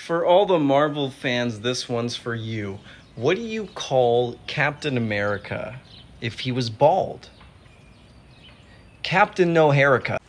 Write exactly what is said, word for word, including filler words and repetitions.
For all the Marvel fans, this one's for you. What do you call Captain America if he was bald? Captain No Haircut.